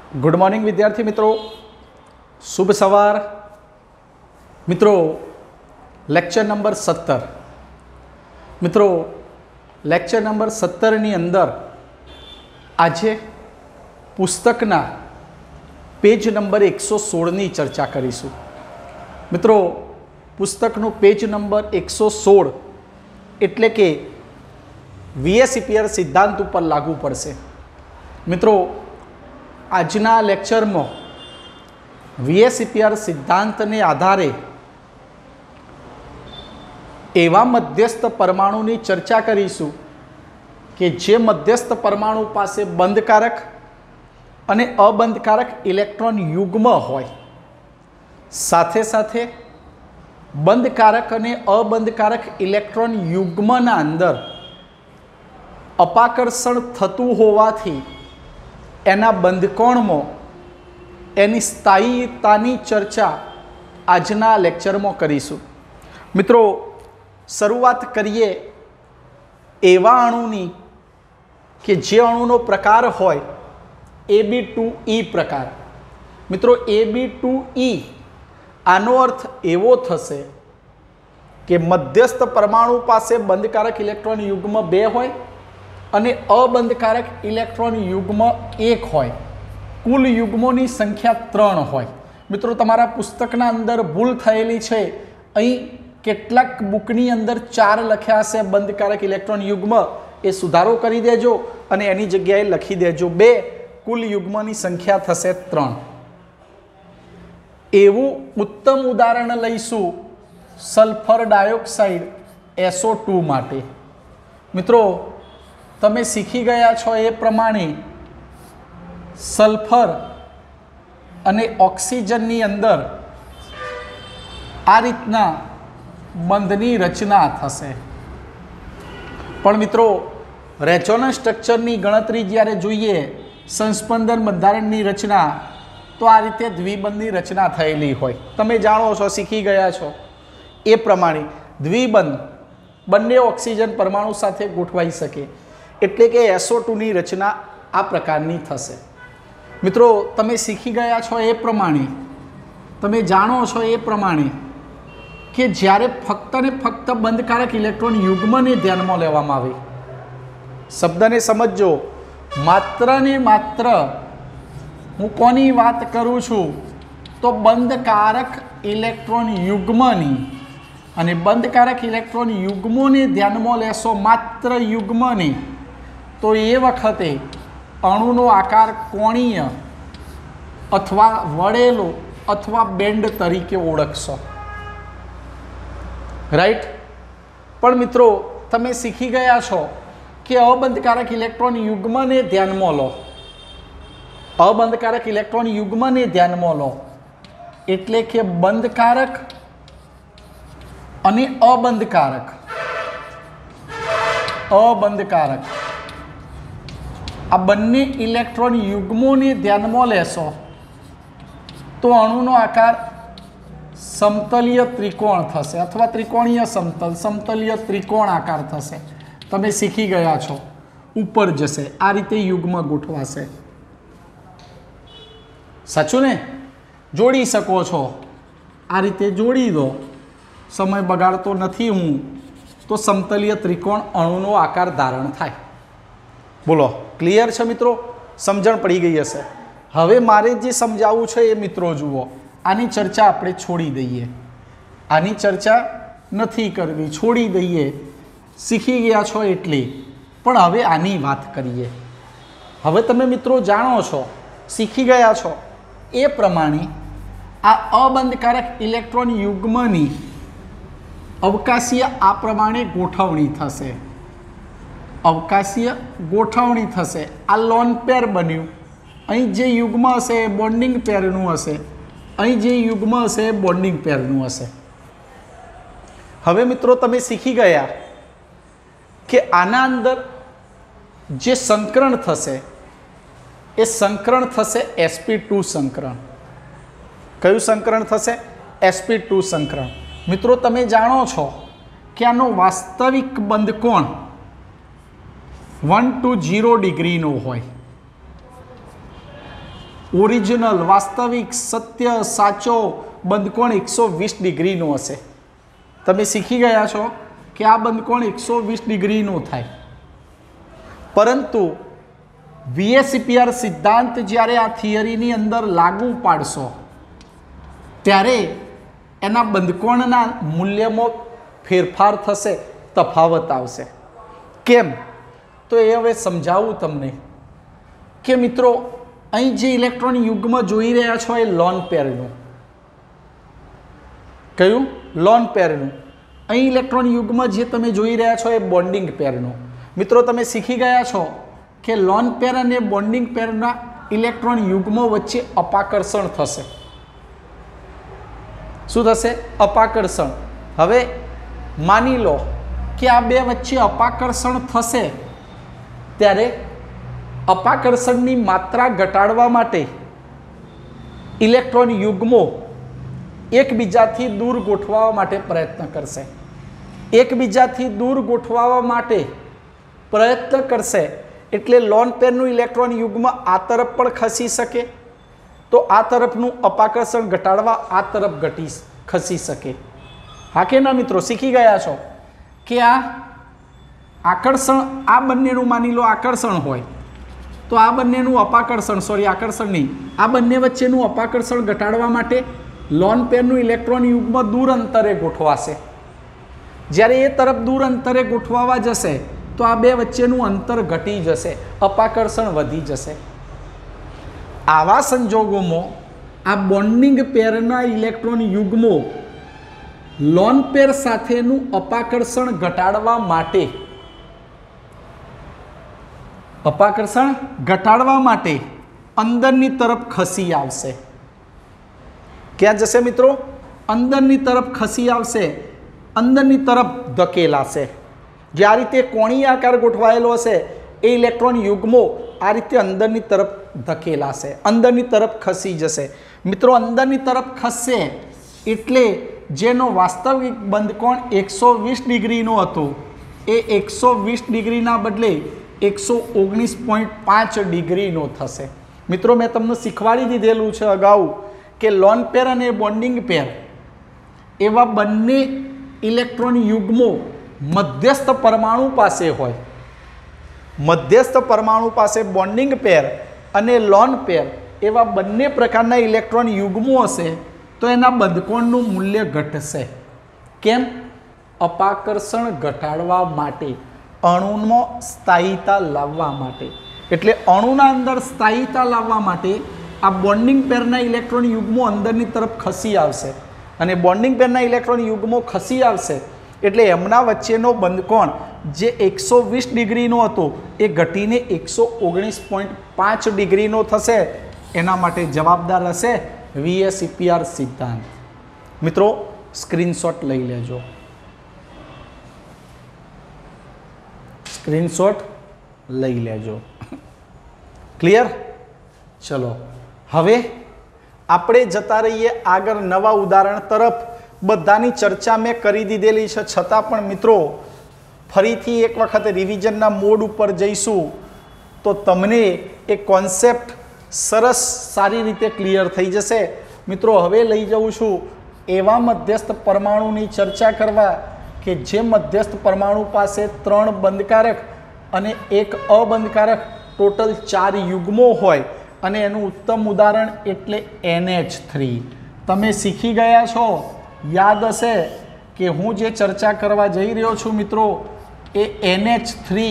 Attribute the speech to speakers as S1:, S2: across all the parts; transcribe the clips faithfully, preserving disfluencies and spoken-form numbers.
S1: Good morning विद्यार्थी मित्रों, शुभ सवार मित्रों। लेक्चर नंबर सत्तर मित्रों, लेक्चर नंबर सत्तर नी अंदर आजे पुस्तकना पेज नंबर एक सौ सोल नी चर्चा करीशुं। मित्रों, पुस्तकनु पेज नंबर एक सौ सोल एटले के वीएसईपीआर सिद्धांत पर लागू पड़शे। मित्रों, आजना लेक्चर में वीएसईपीआर सिद्धांत ने आधारे एवा मध्यस्थ परमाणु की चर्चा करीशुं कि जे मध्यस्थ परमाणु पासे बंधकारक अने अबंधकारक इलेक्ट्रॉन युग्म होय, साथे साथे बंधकारक अने अबंधकारक इलेक्ट्रॉन युग्मना अंदर अपाकर्षण थतुं होवाथी एना बंधकोण में एनी स्थायीतानी चर्चा आजना लेक्चर में करीशुं। मित्रों, शुरुआत करिए एवा अणुनी कि जे अणुनो प्रकार होय ए बी टू ई प्रकार। मित्रों, ए बी टू ई आनो अर्थ एवो थशे कि मध्यस्थ परमाणु पासे बंधकारक इलेक्ट्रॉन युग्म बे होय अने अबंधकारक इलेक्ट्रॉन युग्म एक होय। कुल युग्मोनी संख्या त्रण होय। मित्रों, तमारा पुस्तकना अंदर भूल थयेली छे। अहीं केटलाक बुकनी अंदर चार लख्या हशे बंधकारक इलेक्ट्रॉन युग्म, ए सुधारो करी देजो अने एनी जग्याए लखी देजो बे। कुल युग्मनी संख्या थशे त्रण। एवुं उत्तम उदाहरण लईशुं sulphur dioxide S O two माटे। मित्रों, तमे सीखी गया छो ए प्रमाणे सल्फर अने ऑक्सीजन अंदर आ रीतना बंधनी रचना थशे। पण मित्रों, रेजोनन्स स्ट्रक्चरनी गणतरी ज्यारे जोईए संस्पंदन बंधारणनी रचना, तो आ रीते द्विबंधनी रचना थयेली होय। तमे जाणो छो, सीखी गया छो ए प्रमाणे द्विबंध बंने ऑक्सीजन परमाणु साथे गोठवाई सके एटले के एस ओ टू नी रचना आ प्रकारनी थशे। मित्रों, तमे सीखी गया छो ए प्रमाणे, तमे जाणो छो ए प्रमाणे कि ज्यारे फक्त ने फक्त बंधकारक इलेक्ट्रॉन युग्म ने ध्यान में लेवामां आवे, शब्द ने समझो, मात्र ने मात्र हूँ कोनी वात करूँ छूं तो बंधकारक इलेक्ट्रॉन युग्मनी अने बंधकारक इलेक्ट्रॉन युग्मों ने ध्यान में लेशो, मात्र युग्मनी, तो ये वखते अणुनो आकार कोणीय अथवा वळेलो अथवा बेंड तरीके ओळखशो। राइट। पण मित्रों, तमे सीखी गया छो कि अबंधकारक इलेक्ट्रॉन युग्म ने ध्यान में लो, अबंधकारक इलेक्ट्रॉन युग्म ने ध्यान में लो एटले के बंधकारक अने अबंधकारक अबंधकारक आ बंने इलेक्ट्रॉन युग्मों ने ध्यान में लेशो तो अणुनो आकार समतलीय त्रिकोण थशे अथवा त्रिकोणीय समतल समतलीय त्रिकोण आकार थशे। तमे सीखी गया छो, ऊपर जशे, आ रीते युग्म गोठवाशे। साचुं ने? जोड़ी शको छो, आ रीते जोड़ी दो। समय बगाड़तो नथी हूँ तो समतलीय त्रिकोण अणुनो आकार धारण थाय। बोलो, क्लियर है मित्रों? समझण पड़ी गई हशे। हवे मारे जे समजावुं छे ए मित्रों जुओ, आनी चर्चा आपणे छोड़ी दईए, आनी चर्चा नथी करवी, छोड़ी दईए। सीखी गया छो एटले, पण हवे आनी वात करीए। हवे तमे मित्रों जाणो छो, सीखी गया छो ए प्रमाणे आ अबंधकारक इलेक्ट्रॉन युग्मनी अवकाशीय आ प्रमाणे गोठवणी थशे। अवकाशीय गोठवणी थशे। आ लोन पेर बन्युं। अहीं जे युग्म हशे बॉन्डिंग पेरनुं हशे, अहीं जे युग्म हशे बॉन्डिंग पेरनुं हशे। हवे मित्रों, तमे सीखी गया कि आना अंदर जे संकरण थशे ए संकरण थशे एस पी टू संकरण। कयुं संकरण थशे? एस पी टू संकरण। मित्रों, तमे जाणो छो कि आनो वास्तविक बंधकोण वन टू जीरो डिग्री नो होय। ओरिजिनल वास्तविक सत्य साचो बंधकोण एक सौ बीस डिग्री नो हशे। तमे सीखी गया छो कि आ बंधकोण एक सौ बीस डिग्री नो थाय, परंतु वीएसीपीआर सिद्धांत ज्यारे आ थियरीनी अंदर लागू पाडशो त्यारे एना बंधकोणना मूल्यमां फेरफार थशे, तफावत आवशे। केम तो ए हवे समजावुं तमने कि मित्रों अहीं जे इलेक्ट्रॉन युग्म जोई रह्या छो ए लोन पेरनुं, कयुं लोन पेरनुं। अहीं इलेक्ट्रॉन युग्म जे तमे जोई रह्या छो ए बॉन्डिंग पेरनुं। मित्रों तमे सीखी गया छो कि लोन पेर अने बॉन्डिंग पेરના इलेक्ट्रॉन युग्मो वच्चे अपाकर्षण थशे। शुं थशे? अपाकर्षण। हवे मानी लो कि आ बे वच्चे अपाकर्षण थशे त्यारे अपाकर्षणनी मात्रा घटाडवा माटे इलेक्ट्रॉन युग्मो एकबीजाथी दूर गोठवावा माटे प्रयत्न करशे। एकबीजाथी दूर गोठवावा माटे प्रयत्न करशे एटले लोन पेरनुं इलेक्ट्रॉन युग्म आ तरफ पण खसी शके, तो आ तरफनुं अपाकर्षण घटाडवा आ तरफ घटी खसी शके। हाँ के ना मित्रों? सीखी गया छो कि आ आकर्षण आ बंनेनुं मानी लो आकर्षण होय तो आ बंनेनुं अपाकर्षण सॉरी आकर्षण नहीं आ बंने वच्चेनुं अपाकर्षण घटाडवा माटे लोन पेरनुं इलेक्ट्रॉन युग्म दूर अंतरे गोठवाशे। ज्यारे ए तरफ दूर अंतरे गोठवावा जशे तो आ बे वच्चेनुं अंतर घटी जशे, अपाकर्षण वधी जशे। आवा संजोगोमां आ बॉन्डिंग पेरना इलेक्ट्रॉन युग्मो लोन पेर साथेनुं अपाकर्षण घटाडवा माटे अपाकर्षण घटाडवा माटे अंदरनी तरफ खसी आवशे। क्या जशे मित्रों? अंदरनी तरफ खसी आवशे, अंदरनी तरफ धकेलाशे। जे आ रीते कोणीय आकार गोठवायेलो हशे ए इलेक्ट्रॉन युग्मो आ रीते अंदरनी तरफ धकेलाशे, अंदरनी तरफ खसी जशे। मित्रों अंदरनी तरफ खसशे एटले जेनो वास्तविक बंधकोण एक सौ बीस डिग्री नो हतो ए एक सौ बीस डिग्री ना बदले एक सौ ओगनीस पॉइंट पांच डिग्री नो थशे। मित्रों मैं तमने शीखवाड़ी दीधेलुं छे अगाऊ कि लोन पेर अने बॉन्डिंग पेर एवा बंने इलेक्ट्रॉन युग्मो मध्यस्थ परमाणु पासे होय। मध्यस्थ परमाणु पासे बॉन्डिंग पेर अने लोन पेर एवा बंने प्रकारना इलेक्ट्रॉन युग्मो हशे तो एना बंधकोणनुं मूल्य घटशे। केम? अपाकर्षण घटाडवा माटे, अणुमां स्थायीता लाववा माटे। एटले अणुना अंदर स्थायीता लाववा माटे आ बॉन्डिंग पेरना इलेक्ट्रॉन युग्मो अंदरनी तरफ खसी आवशे अने बॉन्डिंग पेरना इलेक्ट्रॉन युग्मो खसी आवशे एटले एमना वच्चेनो बंधकोण जे एक सौ बीस डिग्री नो हतो ए घटीने एक सौ ओगनीस पॉइंट पांच डिग्री नो थशे। एना माटे जवाबदार हशे वीएसीपीआर सिद्धांत। मित्रों स्क्रीनशॉट लई लेजो, स्क्रीनशॉट लई लेजो। क्लियर? चलो हवे आपणे जता रहीए आगळ नवा उदाहरण तरफ। बधानी चर्चा में करी दीधेली छे छतां पण मित्रों फरीथी एक वखत रिविजनना मोड पर जईशुं तो तमने एक कॉन्सेप्ट सरस सारी रीते क्लियर थई जशे। मित्रों हवे लई जाऊं छुं एवा मध्यस्थ परमाणुनी चर्चा करवा कि जे मध्यस्थ परमाणु पासे त्रण बंधकारक अने एक अबंधकारक टोटल चार युग्मो होय अने एनुं उत्तम उदाहरण एटले एन एच थ्री। तमे सीखी गया छो, याद हशे कि हूँ जे चर्चा करवा जई रह्यो छुं मित्रों ए एन एच थ्री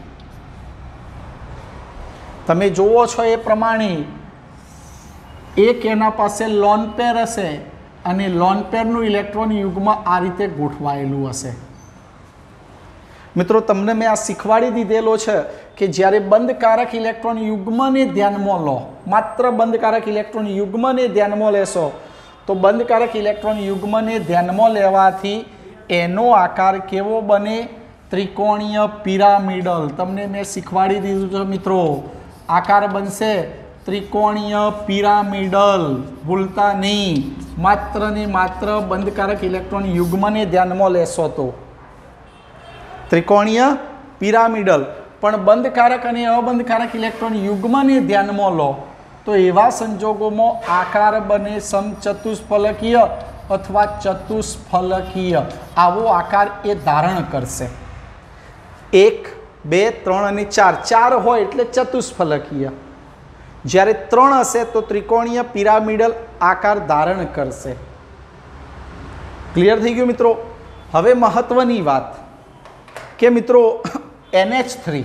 S1: तमे जोवो छो ए प्रमाणे एक एना पासे लोन पेर हशे अने लोन पेरनुं इलेक्ट्रॉन युग्म आ रीते गोठवायेलुं हशे। मित्रों तमने मैं आ शीखवाड़ी दीधेलो छे कि ज्यारे बंधकारक इलेक्ट्रॉन युग्म ने ध्यानमां लो, मात्र बंधकारक इलेक्ट्रॉन युग्म ने ध्यानमां लेशो तो बंधकारक इलेक्ट्रॉन युग्म ने ध्यानमां लेवाथी एनो आकार केवो बने? त्रिकोणीय पिरामिडल। तमने मैं शीखवाड़ी दीधुं छे मित्रों, आकार बनशे त्रिकोणीय पिरामिडल। भूलता नहीं, मात्र ने मात्र बंधकारक इलेक्ट्रॉन युग्म ने ध्यानमां लेशो तो त्रिकोणीय पिरामिडल। पण बंधकारक अने अबंधकारक इलेक्ट्रॉन युग्म ने ध्यानमां लो तो एवा संजोगोमां आकार बने समचतुष्फलकीय अथवा चतुष्फलकीय आवो आकार ए धारण करशे। एक बे त्रण अने चार चार होय एटले चतुष्फलकीय, ज्यारे त्रण हशे तो त्रिकोणीय पिरामिडल आकार धारण करशे। क्लियर थई गयुं मित्रों? हवे महत्वनी वात के मित्रों एन एच थ्री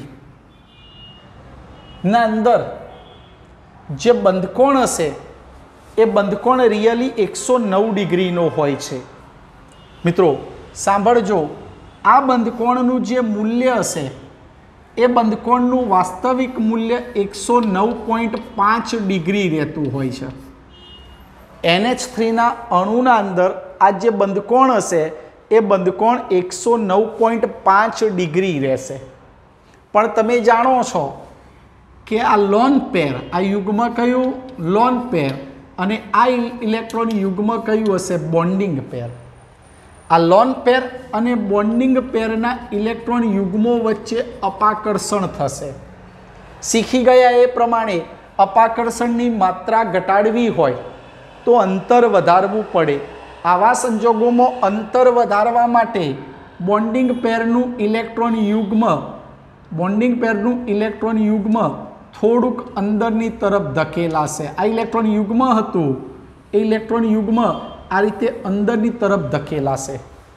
S1: ना अंदर जे बंधकोण हशे ए बंधकोण रियली एक सौ नौ डिग्री नो होय छे। मित्रों सांभळजो, आ बंधकोणनुं जे मूल्य हशे ए बंधकोणनुं वास्तविक मूल्य एक सौ नौ पॉइंट पांच डिग्री रहेतुं होय छे। एन एच थ्री ना अणुना अंदर आ जे बंधकोण हशे ए बंधकोण एक सौ नौ पॉइंट पांच डिग्री रहेशे। पण तमे जाणो छो कि आ लोन पेर, आ युग्म कयुं लोन पेर अने आ इलेक्ट्रॉन युग्म कयुं हशे बॉन्डिंग पेर। आ लोन पेर अने बॉन्डिंग पेरना इलेक्ट्रॉन युग्मों वच्चे अपाकर्षण थशे। शीखी गया ए प्रमाणे अपाकर्षणनी मात्रा घटाडवी होय तो अंतर वधारवुं पड़े। आवा संजोगोमां अंतर वधारवा माटे बॉन्डिंग पेरनुं इलेक्ट्रॉन युग्म बॉन्डिंग पेरनुं इलेक्ट्रॉन युग्म थोड़ुंक अंदरनी तरफ धकेलाशे। आ इलेक्ट्रॉन युग्म हतुं ए इलेक्ट्रॉन युग्म आ रीते अंदरनी तरफ धकेलाशे।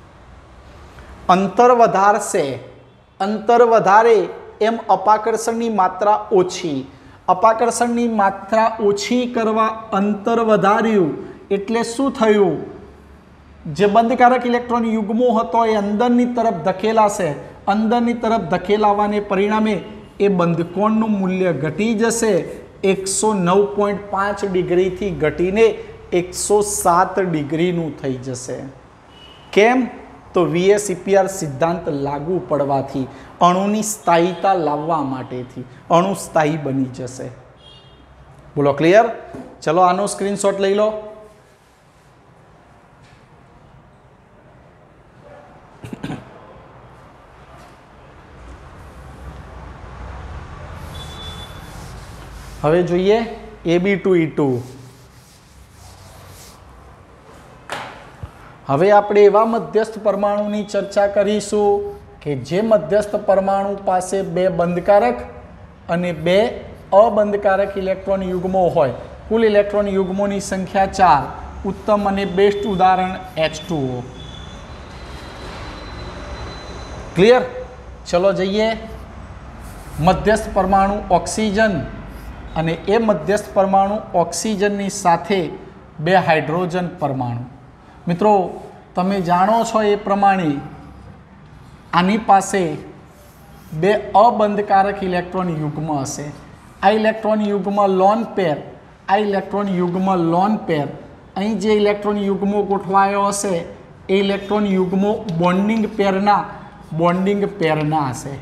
S1: अंतर वधारशे, अंतर वधारे एम अपाकर्षणनी मात्रा ओछी, अपाकर्षणनी मात्रा ओछी करवा अंतर वधार्युं एटले शुं थयुं? जे बंधकारक इलेक्ट्रॉन युग्मो हतो ए अंदरनी तरफ धकेलाशे। अंदरनी तरफ धकेलावाने परिणामे ए बंधकोणनुं मूल्य घटी जशे। एक सौ नौ पॉइंट पांच डिग्री थी घटीने एक सौ सात डिग्री नु थई जशे। केम? तो वीएसईपीआर सिद्धांत लागू पड़वाथी, अणुनी स्थायीता लाववा माटेथी अणु स्थायी बनी जशे। बोलो क्लियर? चलो आनो स्क्रीनशॉट लई लो। हवे जोईए A B two E two. हवे आपणे एवा मध्यस्थ परमाणुनी चर्चा करीशुं के जे मध्यस्थ परमाणु पासे बे बंधकारक अने बे अबंधकारक इलेक्ट्रॉन युग्मो होय। कुल इलेक्ट्रॉन युग्मोनी संख्या चार। उत्तम अने बेस्ट उदाहरण एच टू ओ। क्लियर? चलो जईए मध्यस्थ परमाणु ऑक्सीजन अने ए मध्यस्थ परमाणु ऑक्सीजननी साथे बे हाइड्रोजन परमाणु। मित्रों तमे जाणो छो ए प्रमाणे आनी पासे बे अबंधकारक इलेक्ट्रॉन युग्म हशे। आ इलेक्ट्रॉन युग्म लोन पेर, आ इलेक्ट्रॉन युग्म लोन पेर। अहीं जे इलेक्ट्रॉन युग्मो गोठवायो हशे ए इलेक्ट्रॉन युग्मो बॉन्डिंग पेरना बॉन्डिंग पेरना हशे।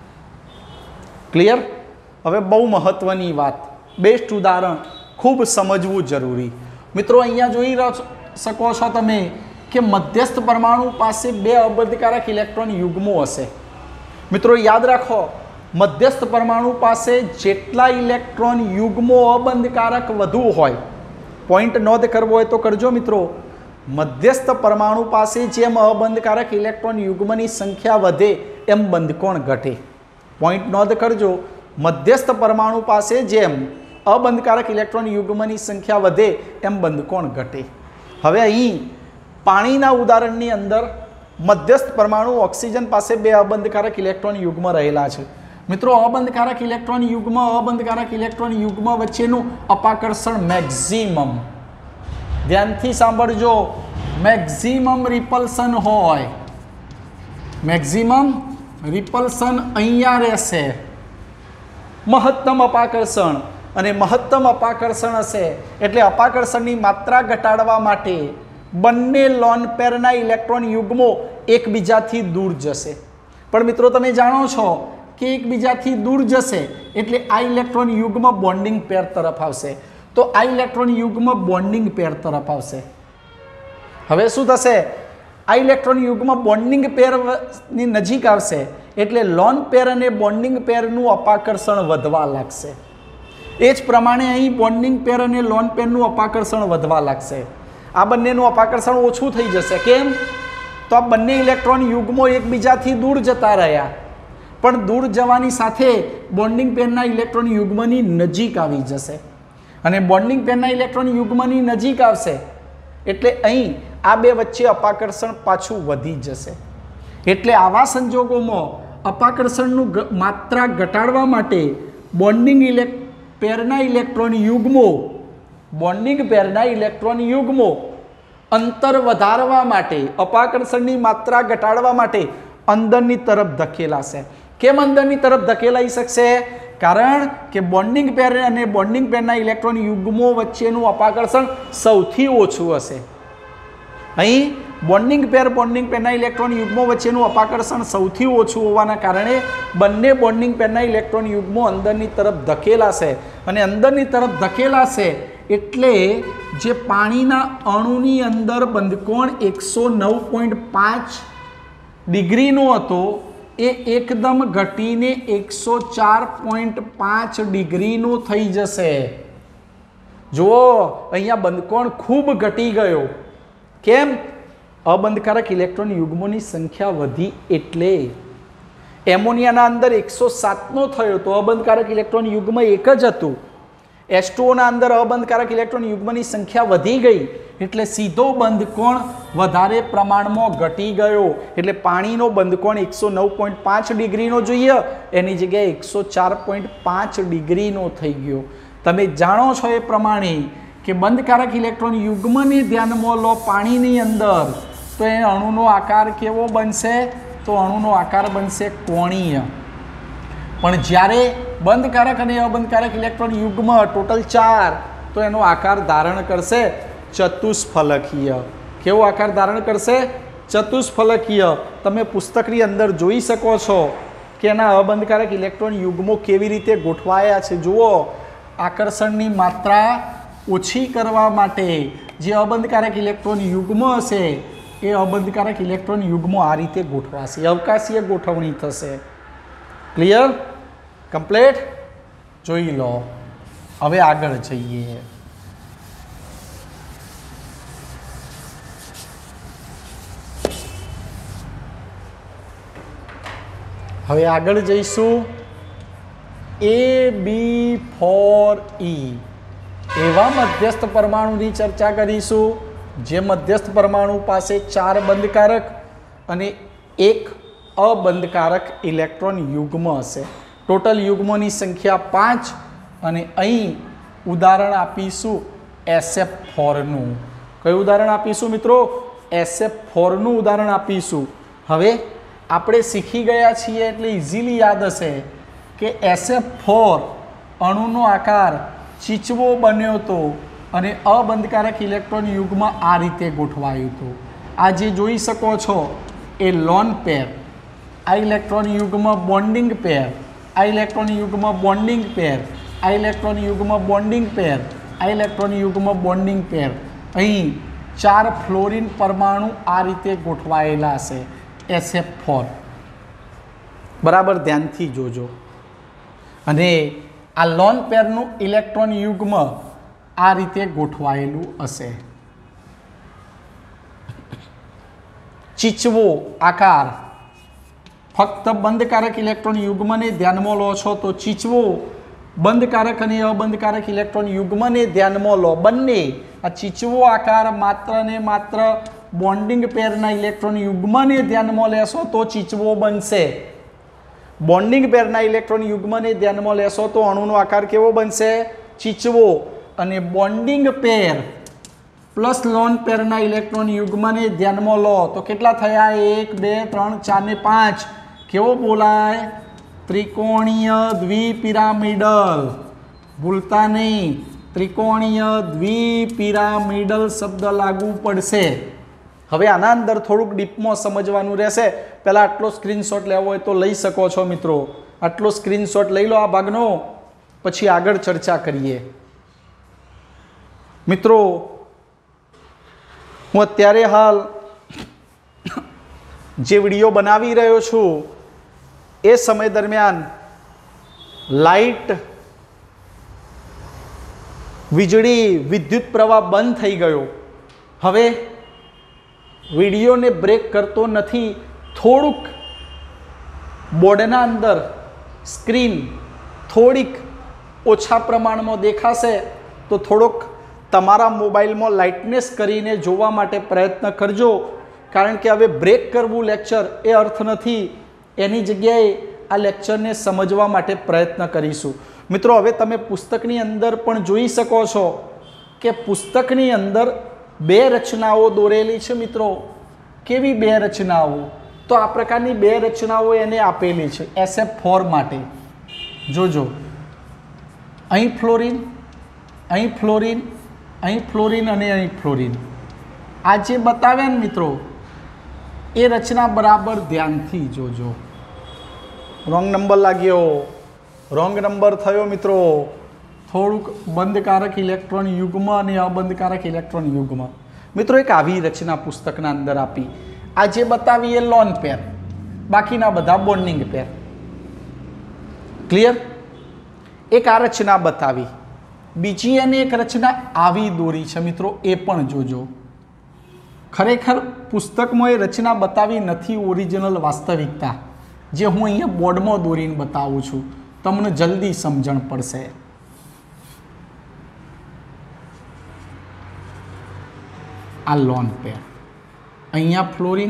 S1: क्लियर? हवे बहु महत्वनी बात, बेस्ट उदाहरण खूब समझवू जरूरी। मित्रों अहींया जोई शको छो तमे कि मध्यस्थ परमाणु पासे बे अबंधकारक इलेक्ट्रॉन युग्मो हशे। मित्रों याद राखो, मध्यस्थ परमाणु पासे जेटला इलेक्ट्रॉन युग्मो अबंधकारक वधु होय, पॉइंट नोंध करवो होय तो करजो मित्रों। मध्यस्थ परमाणु पासे जेम अबंधकारक इलेक्ट्रॉन युग्मनी संख्या वधे एम बंधकोण घटे। पॉइंट नोंध करजो, मध्यस्थ परमाणु पासे जेम अबंधकारक इलेक्ट्रॉन युग्मनी संख्या वधे एम बंधकोण घटे। हवे अहीं पाणीना उदाहरणनी अंदर मध्यस्थ परमाणु ऑक्सीजन पासे बे अबंधकारक इलेक्ट्रॉन युग्म रहेला छे। मित्रों अबंधकारक इलेक्ट्रॉन युग्म अबंधकारक इलेक्ट्रॉन युग्म वच्चेनुं अपाकर्षण मैक्सिमम, ध्यानथी सांभळजो, मैक्सिमम रिपल्सन होय। मैक्सिमम रिपल्सन अहींया रहेशे। महत्तम अपाकर्षण अने महत्तम अपाकर्षण हशे एटले अपाकर्षणनी मात्रा घटाडवा माटे बंने लोन पेरना इलेक्ट्रॉन युग्मो एकबीजाथी दूर जशे। पण मित्रों तमे जाणो छो कि एकबीजाथी दूर जशे एटले आ इलेक्ट्रॉन युग्म बॉन्डिंग पेर तरफ आवशे, तो आ इलेक्ट्रॉन युग्म बॉन्डिंग पेर तरफ आवशे। हवे शुं थशे? आ इलेक्ट्रॉन युग्म बॉन्डिंग पेરની નજીક આવશે એટલે લોન પેર અને બોન્ડિંગ પેરનું અપાકર્ષણ વધવા લાગશે। એ જ પ્રમાણે અહીં બોન્ડિંગ પેર અને લોન પેરનું અપાકર્ષણ વધવા લાગશે. આ બંનેનું અપાકર્ષણ ઓછું થઈ જશે. કેમ? તો આ બંને ઇલેક્ટ્રોન યુગ્મો એકબીજાથી દૂર જતા રહ્યા, પણ દૂર જવાની સાથે બોન્ડિંગ પેરના ઇલેક્ટ્રોન યુગ્મની નજીક આવી જશે. અને બોન્ડિંગ પેરના ઇલેક્ટ્રોન યુગ્મની નજીક આવશે એટલે અહીં આ બે વચ્ચે અપાકર્ષણ પાછું વધી જશે. એટલે આવા સંજોગોમાં અપાકર્ષણનું માત્રા ઘટાડવા માટે બોન્ડિંગ ઇલેક પેરના ઇલેક્ટ્રોન યુગ્મો બોન્ડિંગ પેરના ઇલેક્ટ્રોન યુગ્મો અંતર વધારવા માટે, અપાકર્ષણની માત્રા ઘટાડવા માટે અંદરની તરફ ધકેલાશે. કેમ અંદરની તરફ ધકેલાઈ શકશે? કારણ કે બોન્ડિંગ પેર અને બોન્ડિંગ પેરના ઇલેક્ટ્રોન યુગ્મો વચ્ચેનું અપાકર્ષણ સૌથી ઓછું હશે. અહીં બોન્ડિંગ પેર બોન્ડિંગ પેરના ઇલેક્ટ્રોન યુગ્મો વચ્ચેનું અપાકર્ષણ સૌથી ઓછું હોવાના કારણે બંને બોન્ડિંગ પેરના ઇલેક્ટ્રોન યુગ્મો અંદરની તરફ ધકેલાશે. અને અંદરની તરફ ધકેલાશે એટલે જે પાણીના અણુની અંદર બંધકોણ એકસો નવ પોઈન્ટ પાંચ ડિગ્રીનો હતો એ એકદમ ઘટીને એકસો ચાર પોઈન્ટ પાંચ ડિગ્રીનો થઈ જશે. જુઓ, અહીંયા બંધકોણ ખૂબ ઘટી ગયો. કેમ? અબંધકારક ઇલેક્ટ્રોન યુગ્મોની સંખ્યા વધી. એટલે એમોનિયાના અંદર એકસો સાતનો થયો તો અબંધકારક ઇલેક્ટ્રોન યુગ્મ એક જ હતું. એચ ટુ ઓ ના અંદર અબંધકારક ઇલેક્ટ્રોન યુગ્મની સંખ્યા વધી ગઈ એટલે સીધો બંધકોણ વધારે પ્રમાણમાં ઘટી ગયો. એટલે પાણીનો બંધકોણ એકસો નવ પોઈન્ટ પાંચ ડિગ્રીનો જોઈએ એની જગ્યાએ એકસો ચાર પોઈન્ટ પાંચ ડિગ્રીનો થઈ ગયો. તમે જાણો છો એ પ્રમાણે કે બંધકારક ઇલેક્ટ્રોન યુગ્મને ધ્યાનમાં લો પાણીની અંદર તો એ અણુનો આકાર કેવો બનશે? તો અણુનો આકાર બનશે કોણીય. પણ જ્યારે બંધકારક અને અબંધકારક ઇલેક્ટ્રોન યુગ્મ ટોટલ ચાર તો એનો આકાર ધારણ કરશે ચતુષ્ફલકીય. કેવો આકાર ધારણ કરશે? ચતુષ્ફલકીય. તમે પુસ્તકની અંદર જોઈ શકો છો કે એના અબંધકારક ઇલેક્ટ્રોન યુગ્મો કેવી રીતે ગોઠવાયા છે. જુઓ, આકર્ષણની માત્રા ઓછી કરવા માટે જે અબંધકારક ઇલેક્ટ્રોન યુગ્મ હશે એ અબંધકારક ઇલેક્ટ્રોન યુગ્મો આ રીતે ગોઠવાશે. અવકાશીય ગોઠવણી થશે. ક્લિયર? કમ્પ્લીટ? જોઈ લો. હવે આગળ જઈએ. હવે આગળ જઈશું એ બી ફોર ઈ એવા મધ્યસ્થ પરમાણુની ચર્ચા કરીશું જે મધ્યસ્થ પરમાણુ પાસે ચાર બંધકારક અને એક અબંધકારક ઇલેક્ટ્રોન યુગ્મ હશે. ટોટલ યુગ્મોની સંખ્યા પાંચ અને અહીં ઉદાહરણ આપીશું એસ એફ ફોરનું. કયું ઉદાહરણ આપીશું મિત્રો? એસ એફ ફોરનું ઉદાહરણ આપીશું. હવે આપણે શીખી ગયા છીએ એટલે ઇઝીલી યાદ હશે કે એસ એફ ફોર અણુનો આકાર ચીચવો બન્યો હતો અને અબંધકારક ઇલેક્ટ્રોન યુગ્મ આ રીતે ગોઠવાયું હતું. આ જે જોઈ શકો છો એ લોન પેર, આ ઇલેક્ટ્રોન યુગ્મ બોન્ડિંગ પેર, આ ઇલેક્ટ્રોન યુગ્મ બોન્ડિંગ પેર, આ ઇલેક્ટ્રોન યુગ્મ બોન્ડિંગ પેર, આ ઇલેક્ટ્રોન યુગ્મ બોન્ડિંગ પેર. અહીં ચાર ફ્લોરિન પરમાણુ આ રીતે ગોઠવાયેલા છે એસ એફ ફોર. બરાબર ધ્યાનથી જોજો. અને આ લોન પેરનું ઇલેક્ટ્રોન યુગ્મ આ રીતે ગોઠવાયેલું હશે. ચીચવો આકાર. ફક્ત બંધકારક ઇલેક્ટ્રોન યુગ્મને ધ્યાનમાં લો છો તો ચીચવો બંધકારક અને અબંધકારક ઇલેક્ટ્રોન યુગ્મને ધ્યાનમાં લો. બંને આ ચીચવો આકાર માત્ર ને માત્ર બોન્ડિંગ પેરના ઇલેક્ટ્રોન યુગ્મને ધ્યાનમાં લેશો તો ચીચવો બનશે. બોન્ડિંગ પેરના ઇલેક્ટ્રોન યુગ્મને ધ્યાનમાં લેશો તો અણુનો આકાર કેવો બનશે? ચીચવો. અને બોન્ડિંગ પેર પ્લસ લોન પેરના ઇલેક્ટ્રોન યુગ્મને ધ્યાનમાં લો તો કેટલા થયા? એક બે ત્રણ ચાર ને પાંચ. કેવો બોલાય? ત્રિકોણીય દ્વિપિરામિડલ. ભૂલતા નહીં, ત્રિકોણીય દ્વિપિરામિડલ શબ્દ લાગુ પડશે. હવે આના અંદર થોડુંક ડીપમાં સમજવાનું રહેશે. પહેલાં આટલો સ્ક્રીનશોટ લેવો હોય તો લઈ શકો છો મિત્રો. આટલો સ્ક્રીનશોટ લઈ લો આ ભાગનો, પછી આગળ ચર્ચા કરીએ. મિત્રો, હું અત્યારે હાલ જે વિડીયો બનાવી રહ્યો છું એ સમય દરમિયાન લાઇટ વીજળી વિદ્યુત પ્રવાહ બંધ થઈ ગયો. હવે વિડીયોને બ્રેક કરતો નથી. થોડુંક બોર્ડના અંદર સ્ક્રીન થોડીક ઓછા પ્રમાણમાં દેખાશે તો થોડોક તમારા મોબાઈલમાં લાઇટનેસ કરીને જોવા માટે પ્રયત્ન કરજો, કારણ કે હવે બ્રેક કરવું લેક્ચર એ અર્થ નથી. એની જગ્યાએ આ લેક્ચરને સમજવા માટે પ્રયત્ન કરીશું. મિત્રો, હવે તમે પુસ્તકની અંદર પણ જોઈ શકો છો કે પુસ્તકની અંદર બે રચનાઓ દોરેલી છે. મિત્રો, કેવી બે રચનાઓ? તો આ પ્રકારની બે રચનાઓ એને આપેલી છે એસ એફ ફોર માટે. જોજો, અહીં ફ્લોરિન, અહીં ફ્લોરિન, અહીં ફ્લોરિન અને અહીં ફ્લોરિન. આ જે બતાવ્યા ને મિત્રો, એ રચના બરાબર ધ્યાનથી જોજો. રોંગ નંબર લાગ્યો, રોંગ નંબર થયો મિત્રો. થોડુંક બંધકારક ઇલેક્ટ્રોન યુગ્મ અને અબંધકારક ઇલેક્ટ્રોન યુગ્મ. મિત્રો, એક આવી રચના પુસ્તકના અંદર આપી. આ જે બતાવી એ લોન પેર, બાકીના બધા બોન્ડિંગ પેર. ક્લિયર? એક આ રચના બતાવી, બીજી અને એક રચના આવી દોરી છે મિત્રો, એ પણ જોજો. ખરેખર પુસ્તકમાં એ રચના બતાવી નથી ઓરિજિનલ વાસ્તવિકતા, જે હું અહીંયા બોર્ડમાં દોરીને બતાવું છું. તમને જલ્દી સમજણ પડશે. આ લોન પેર, અહીંયા ફ્લોરિન,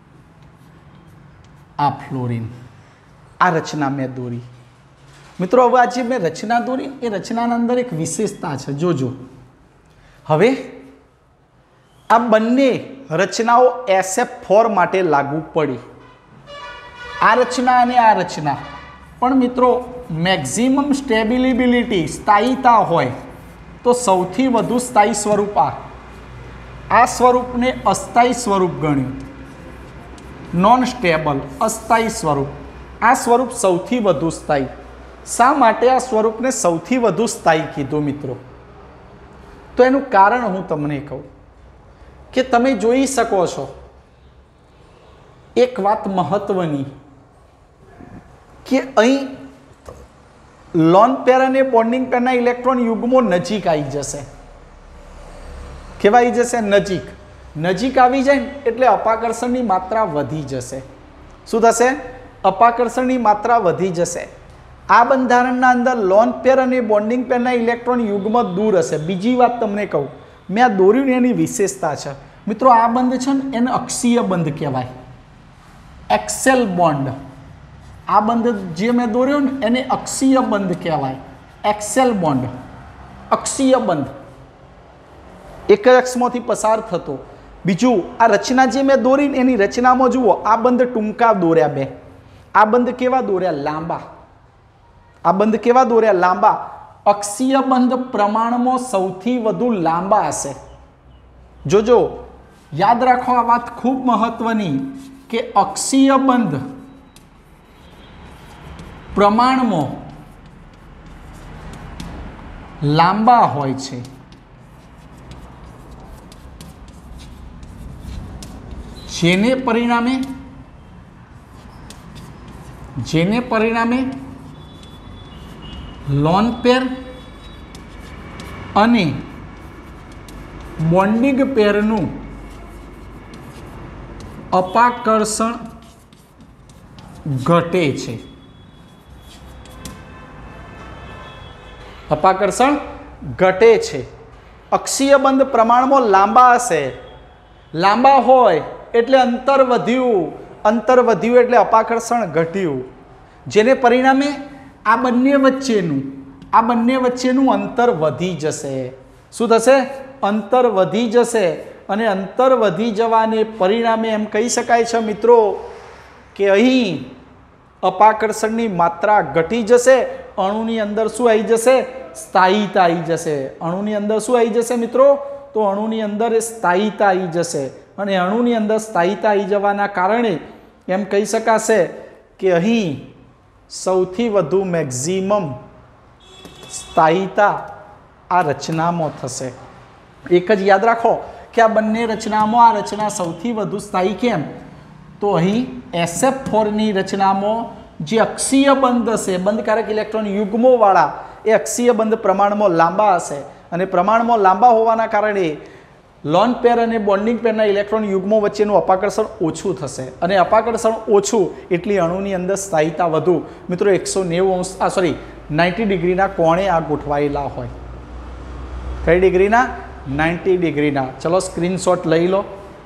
S1: આ ફ્લોરિન. આ રચના મેં દોરી. મિત્રો, હવે આજે મેં રચના દોરી, એ રચનાના અંદર એક વિશેષતા છે, જોજો. હવે આ બંને રચનાઓ એસ એફ ફોર માટે લાગુ પડી. આ રચના અને આ રચના પણ મિત્રો મેક્સિમમ સ્ટેબિલિબિલિટી, સ્થાયીતા હોય તો સૌથી વધુ સ્થાયી સ્વરૂપ આ આ સ્વરૂપને અસ્થાયી સ્વરૂપ ગણ્યું. નોન સ્ટેબલ, અસ્થાયી સ્વરૂપ. આ સ્વરૂપ સૌથી વધુ સ્થાયી. શા માટે આ સ્વરૂપને સૌથી વધુ સ્થાયી કીધું મિત્રો? તો એનું કારણ હું તમને કહું કે તમે જોઈ શકો છો એક વાત મહત્વની, કે અહીં લોન પેર અને બોન્ડિંગ પેરના ઇલેક્ટ્રોન યુગ્મો નજીક આવી જશે. કેવા આવી જશે? નજીક. નજીક આવી જાય ને એટલે અપાકર્ષણની માત્રા વધી જશે. શું થશે? અપાકર્ષણની માત્રા વધી જશે. આ બંધારણના અંદર લોન પેર અને બોન્ડિંગ પેરના ઇલેક્ટ્રોન યુગ્મ દૂર હશે. બીજી વાત તમને કહું, મેં આ દોર્યું એની વિશેષતા છે મિત્રો. આ બંધ છે ને એને અક્ષીય બંધ કહેવાય, એક્સેલ બોન્ડ. આ બંધ જે મેં દોર્યો ને એને અક્ષીય બંધ કહેવાય, એક્સેલ બોન્ડ. અક્ષીય બંધ, એક જ અક્ષમાંથી પસાર થતો. બીજું, આ રચના જે મેં દોરીને એની રચનામાં જુઓ, આ બંધ ટૂંકા દોર્યા બે, આ બંધ કેવા દોર્યા? લાંબા. આ બંધ કેવા દોર્યા? લાંબા. અક્ષીય બંધ પ્રમાણમાં સૌથી વધુ લાંબા હશે. જોજો, યાદ રાખો આ વાત ખૂબ મહત્વની, કે અક્ષીય બંધ પ્રમાણમાં લાંબા હોય છે. જેને પરિણામે જેને પરિણામે લોન પેર અને બોન્ડિંગ પેરનું અપાકર્ષણ ઘટે છે. અપાકર્ષણ ઘટે છે. અક્ષીય બંધ પ્રમાણમાં લાંબા હશે. લાંબા હોય એટલે અંતર વધ્યું, અંતર વધ્યું એટલે અપાકર્ષણ ઘટ્યું, જેને પરિણામે આ બંને વચ્ચેનું આ બંને વચ્ચેનું અંતર વધી જશે. શું થશે? અંતર વધી જશે. અને અંતર વધી જવાને પરિણામે એમ કહી શકાય છે મિત્રો કે અહીં અપાકર્ષણની માત્રા ઘટી જશે. અણુની અંદર શું આવી જશે? સ્થાયીતા આવી જશે. અણુની અંદર શું આવી જશે મિત્રો? તો અણુની અંદર સ્થાયીતા આવી જશે. અને અણુની અંદર સ્થાયીતા આવી જવાના કારણે એમ કહી શકાશે કે અહીં સૌથી વધુ મેક્સિમમ સ્થાયીતા આ રચનામાં થશે. એક જ યાદ રાખો કે આ બંને રચનામાં આ રચના સૌથી વધુ સ્થાયી કેમ? તો અહીં એસ એફ ફોરની રચનામાં જે અક્ષીય બંધ હશે, બંધકારક ઇલેક્ટ્રોન યુગ્મોવાળા, એ અક્ષીય બંધ પ્રમાણમાં લાંબા હશે. અને પ્રમાણમાં લાંબા હોવાના કારણે લોન પેર અને બોન્ડિંગ પેરના ઇલેક્ટ્રોન યુગ્મો વચ્ચેનું અપાકર્ષણ ઓછું થશે અને અપાકર્ષણ ઓછું એટલી અણુની અંદર સ્થાયીતા વધુ. મિત્રો એકસો નેવું અંશ આ સોરી નાઇન્ટી ડિગ્રીના કોણે આ ગોઠવાયેલા હોય. કઈ ડિગ્રીના? નાઇન્ટી ડિગ્રીના. ચલો સ્ક્રીનશોટ લઈ લો,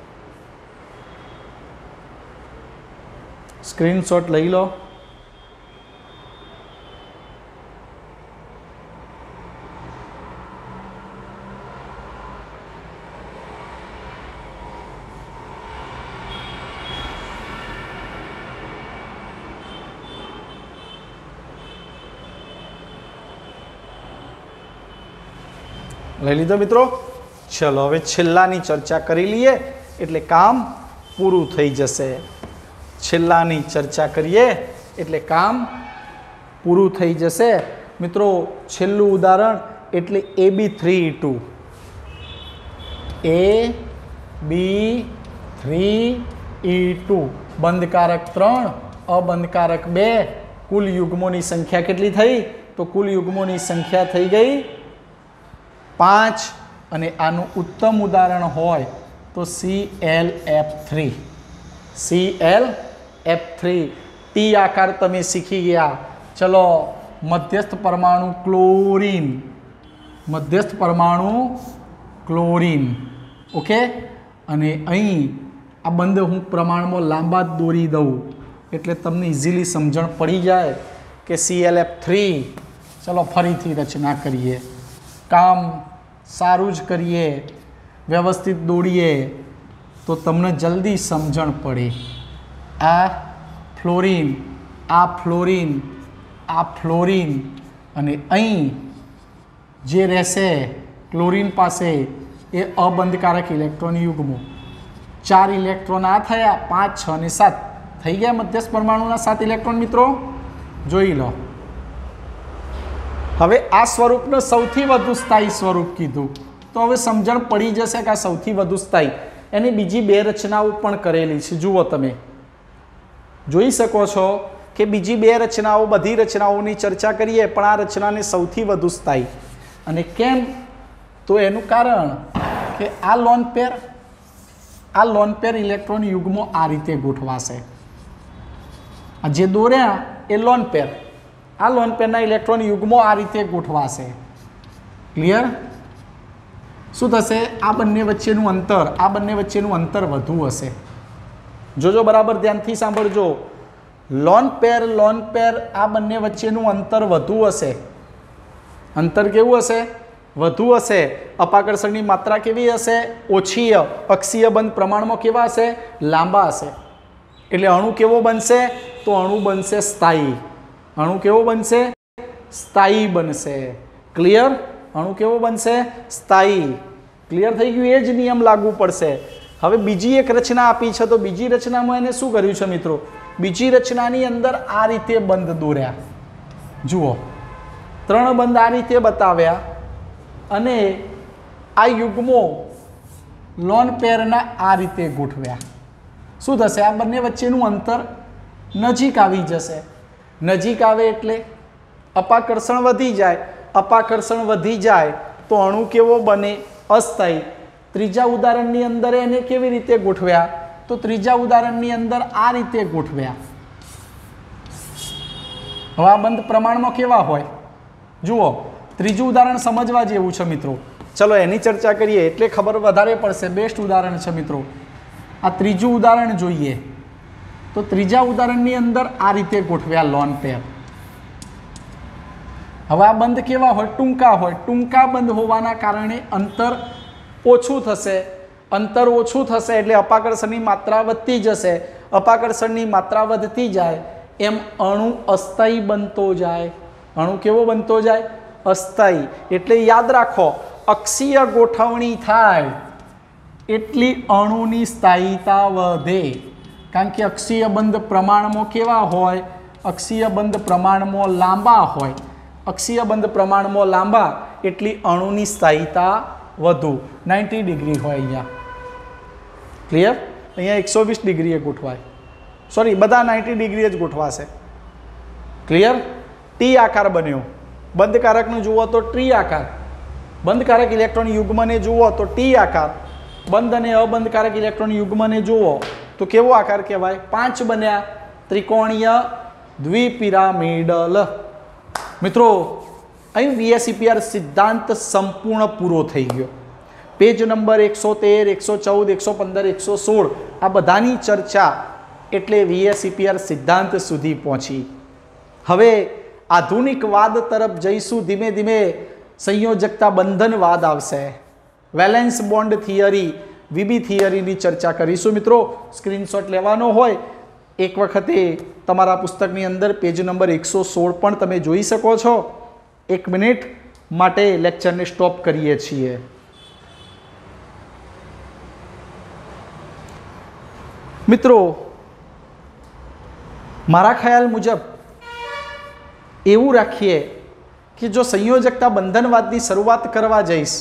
S1: સ્ક્રીનશોટ લઈ લો. લઈ લીધો મિત્રો? ચલો હવે છેલ્લાની ચર્ચા કરી લઈએ એટલે કામ પૂરું થઈ જશે. છેલ્લાની ચર્ચા કરીએ એટલે કામ પૂરું થઈ જશે. મિત્રો છેલ્લું ઉદાહરણ એટલે A B three E two. A B three E two બંધકારક ત્રણ, અબંધકારક બે. કુલ યુગ્મોની સંખ્યા કેટલી થઈ? તો કુલ યુગ્મોની સંખ્યા થઈ ગઈ પાંચ. અને આનું ઉત્તમ ઉદાહરણ હોય તો C L F three. C L F three. T આકાર તમે શીખી ગયા. ચલો મધ્યસ્થ પરમાણુ ક્લોરીન, મધ્યસ્થ પરમાણુ ક્લોરીન. ઓકે. અને અહીં આ બંધ હું પ્રમાણમાં લાંબા જ દોરી દઉં એટલે તમને ઇઝીલી સમજણ પડી જાય કે સી એલ એફ થ્રી. ચલો ફરીથી રચના કરીએ. કામ સારું જ કરીએ, વ્યવસ્થિત દોડીએ તો તમને જલ્દી સમજણ પડે. આ ફ્લોરિન, આ ફ્લોરિન, આ ફ્લોરિન અને અહીં જે રહેશે ક્લોરીન પાસે એ અબંધકારક ઇલેક્ટ્રોન યુગ્મો. ચાર ઇલેક્ટ્રોન આ થયા, પાંચ, છ અને સાત થઈ ગયા મધ્યસ્થ પરમાણુના સાત ઇલેક્ટ્રોન. મિત્રો જોઈ લો. હવે આ સ્વરૂપનું સૌથી વધુ સ્થાયી સ્વરૂપ કીધું તો હવે સમજણ પડી જશે કે આ સૌથી વધુ સ્થાયી. એની બીજી બે રચનાઓ પણ કરેલી છે. જુઓ, તમે જોઈ શકો છો કે બીજી બે રચનાઓ, બધી રચનાઓની ચર્ચા કરીએ પણ આ રચનાને સૌથી વધુ સ્થાયી. અને કેમ? તો એનું કારણ કે આ લોન પેર, આ લોન પેર ઇલેક્ટ્રોન યુગ્મો આ રીતે ગોઠવાશે. આ જે દોર્યા એ લોન પેર, આ લોન પેરના ઇલેક્ટ્રોન યુગ્મો આ રીતે ગોઠવાશે. ક્લિયર? શું થશે? આ બંને વચ્ચેનું અંતર, આ બંને વચ્ચેનું અંતર વધુ હશે. જોજો, બરાબર ધ્યાનથી સાંભળજો. લોન પેર, લોન પેર આ બંને વચ્ચેનું અંતર વધુ હશે. અંતર કેવું હશે? વધુ હશે. અપાકર્ષણની માત્રા કેવી હશે? ઓછી. અક્ષીય બંધ પ્રમાણમાં કેવા હશે? લાંબા હશે. એટલે અણુ કેવો બનશે? તો અણુ બનશે સ્થાયી. અણુ કેવો બનશે? સ્થાયી બનશે. ક્લિયર? અણુ કેવો બનશે? સ્થાયી. ક્લિયર થઈ ગયું? એ જ નિયમ લાગુ પડશે. હવે બીજી એક રચના આપી છે તો બીજી રચનામાં એને શું કર્યું છે મિત્રો? બીજી રચનાની અંદર આ રીતે બંધ દોર્યા. જુઓ, ત્રણ બંધ આ રીતે બતાવ્યા અને આ યુગ્મો લોન પેરના આ રીતે ગોઠવ્યા. શું થશે? આ બંને વચ્ચેનું અંતર નજીક આવી જશે. નજીક આવે એટલે અપાકર્ષણ વધી જાય. અપાકર્ષણ વધી જાય તો અણુ કેવો બને? અસ્થાયી. ત્રીજા ઉદાહરણની અંદર એને કેવી રીતે ગોઠવ્યા? તો ત્રીજા ઉદાહરણની અંદર આ રીતે ગોઠવ્યા. હવે આ બંધ પ્રમાણમાં કેવા હોય? જુઓ, ત્રીજું ઉદાહરણ સમજવા જેવું છે મિત્રો. ચલો એની ચર્ચા કરીએ એટલે ખબર વધારે પડશે. બેસ્ટ ઉદાહરણ છે મિત્રો. આ ત્રીજું ઉદાહરણ જોઈએ તો ત્રીજા ઉદાહરણની અંદર આ રીતે ગોઠવ્યા લોન પેર. હવે આ બંધ કેવા હોય? ટૂંકા હોય. ટૂંકા બંધ હોવાના કારણે અંતર ઓછું થશે. અંતર ઓછું થશે એટલે અપાકર્ષણની માત્રા વધતી જશે. અપાકર્ષણની માત્રા વધતી જાય એમ અણુ અસ્થાયી બનતો જાય. અણુ કેવો બનતો જાય? અસ્થાયી. એટલે યાદ રાખો, અક્ષીય ગોઠવણી થાય એટલી અણુની સ્થાયીતા વધે. કારણ કે અક્ષીય બંધ પ્રમાણમાં કેવા હોય? અક્ષીય બંધ પ્રમાણમાં લાંબા હોય. અક્ષીય બંધ પ્રમાણમાં લાંબા એટલી અણુની સ્થાયીતા વધુ. નાઇન્ટી ડિગ્રી હોય અહીંયા. ક્લિયર? અહીંયા એકસો વીસ ડિગ્રીએ ગોઠવાય. સોરી, બધા નાઇન્ટી ડિગ્રી જ ગોઠવાશે. ક્લિયર? ટી આકાર બન્યો. બંધકારકનું જુઓ તો ટ્રી આકાર. બંધકારક ઇલેક્ટ્રોન યુગ્મને જુઓ તો ટી આકાર, બંધ અને અબંધકારક ઇલેક્ટ્રોન યુગ્મને જુઓ તો કેવો આકાર કહેવાય? પાંચ બન્યા, ત્રિકોણીય દ્વિપિરામિડલ. મિત્રો અહીં વીએસઈપીઆર સિદ્ધાંત સંપૂર્ણ પૂરો થઈ ગયો. પેજ નંબર એકસો તેર, એકસો ચૌદ, એકસો પંદર, એકસો સોળ આ બધાની ચર્ચા એટલે વીએસઈપીઆર સિદ્ધાંત સુધી પહોંચી. હવે આધુનિકવાદ તરફ જઈશું. ધીમે ધીમે સંયોજકતા બંધનવાદ આવશે. વેલેન્સ બોન્ડ થિયરી, વીબી થિયરીની ચર્ચા કરીશું. મિત્રો સ્ક્રીનશોટ લેવાનો હોય એક વખતે તમારા પુસ્તકની અંદર પેજ નંબર એકસો સોળ પણ તમે જોઈ શકો છો. એક મિનિટ માટે લેક્ચરને સ્ટોપ કરીએ છીએ. મિત્રો મારા ખ્યાલ મુજબ એવું રાખીએ કે જો સંયોજકતા બંધનવાદની શરૂઆત કરવા જઈશ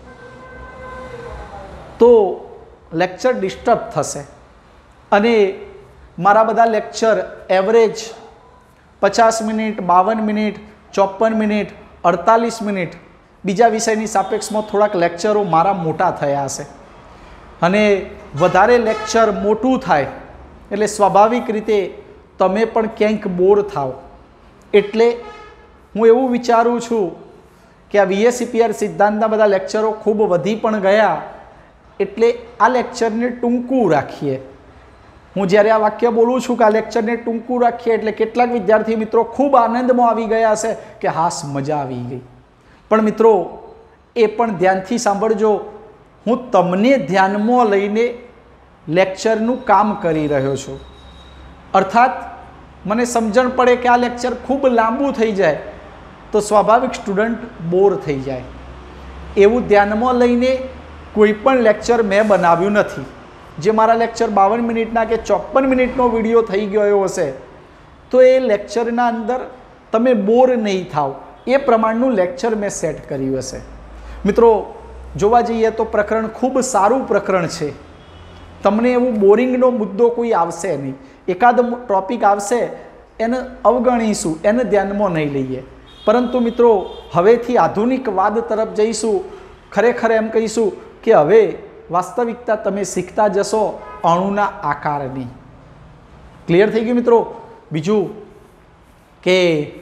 S1: તો લેક્ચર ડિસ્ટર્બ થશે અને મારા બધા લેક્ચર એવરેજ પચાસ મિનિટ, બાવન મિનિટ, ચોપન મિનિટ, અડતાલીસ મિનિટ બીજા વિષયની સાપેક્ષમાં થોડાક લેક્ચરો મારા મોટા થયા હશે અને વધારે લેક્ચર મોટું થાય એટલે સ્વાભાવિક રીતે તમે પણ ક્યાંક બોર થાવ. એટલે હું એવું વિચારું છું કે આ વીએસઈપીઆર સિદ્ધાંતના બધા લેક્ચરો ખૂબ વધી પણ ગયા એટલે આ લેક્ચરને ટૂંકું રાખીએ. હું જ્યારે આ વાક્ય બોલું છું કે આ લેક્ચરને ટૂંકું રાખીએ એટલે કેટલાક વિદ્યાર્થી મિત્રો ખૂબ આનંદમાં આવી ગયા હશે કે હાસ મજા આવી ગઈ. પણ મિત્રો એ પણ ધ્યાનથી સાંભળજો, હું તમને ધ્યાનમાં લઈને લેક્ચરનું કામ કરી રહ્યો છું. અર્થાત મને સમજણ પડે કે આ લેક્ચર ખૂબ લાંબુ થઈ જાય તો સ્વાભાવિક સ્ટુડન્ટ બોર થઈ જાય. એવું ધ્યાનમાં લઈને કોઈ પણ લેક્ચર મેં બનાવ્યું નથી. જે મારા લેક્ચર બાવન મિનિટના કે ચોપન મિનિટનો વિડીયો થઈ ગયો હશે તો એ લેક્ચરના અંદર તમે બોર નહીં થાવ એ પ્રમાણનું લેક્ચર મેં સેટ કર્યું હશે. મિત્રો જોવા જઈએ તો પ્રકરણ ખૂબ સારું પ્રકરણ છે. તમને એવું બોરિંગનો મુદ્દો કોઈ આવશે નહીં. એકાદ ટોપિક આવશે એને અવગણીશું, એને ધ્યાનમાં નહીં લઈએ. પરંતુ મિત્રો હવેથી આધુનિકવાદ તરફ જઈશું. ખરેખર એમ કહીશું કે હવે વાસ્તવિકતા તમે શીખતા જશો અણુના આકારની. ક્લિયર થઈ ગયું મિત્રો? બીજું કે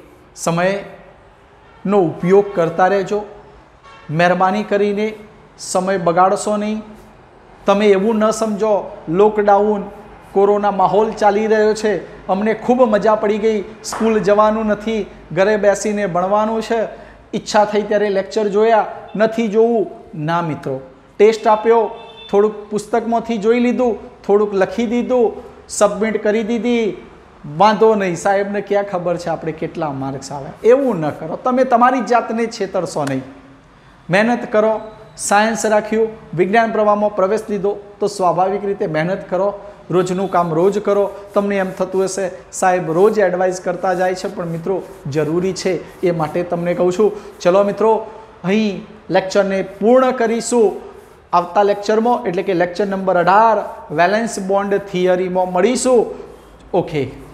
S1: સમયનો ઉપયોગ કરતા રહેજો. મહેરબાની કરીને સમય બગાડશો નહીં. તમે એવું ન સમજો લોકડાઉન, કોરોના માહોલ ચાલી રહ્યો છે, અમને ખૂબ મજા પડી ગઈ, સ્કૂલ જવાનું નથી, ઘરે બેસીને ભણવાનું છે, ઈચ્છા થઈ ત્યારે લેક્ચર જોયા, નથી જોવું. ના મિત્રો, ટેસ્ટ આપ્યો, થોડુંક પુસ્તકમાંથી જોઈ લીધું, થોડુંક લખી દીધું, સબમિટ કરી દીધી, વાંધો નહીં, સાહેબને ક્યાં ખબર છે આપણે કેટલા માર્ક્સ આવે. એવું ન કરો. તમે તમારી જાતને છેતરશો નહીં. મહેનત કરો. સાયન્સ રાખ્યું, વિજ્ઞાન પ્રવાહમાં પ્રવેશ લીધો તો સ્વાભાવિક રીતે મહેનત કરો, રોજનું કામ રોજ કરો. તમને એમ થતું હશે સાહેબ રોજ એડવાઇસ કરતા જાય છે, પણ મિત્રો જરૂરી છે એ માટે તમને કહું છું. ચલો મિત્રો અહીં લેક્ચરને પૂર્ણ કરીશું. આવતા લેક્ચરમાં એટલે કે લેક્ચર નંબર અઢાર વેલેન્સ બોન્ડ થિયરીમાં મળીશું. ઓકે.